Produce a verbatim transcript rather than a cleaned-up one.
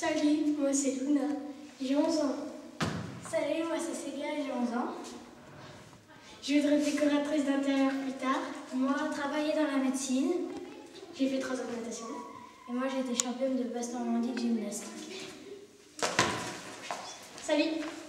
Salut, moi c'est Luna, j'ai onze ans. Salut, moi c'est Célia, j'ai onze ans. Je voudrais être décoratrice d'intérieur plus tard. Moi, travailler dans la médecine. J'ai fait trois ans de natation. Et moi, j'ai été championne de basse normandie de gymnastique. Salut!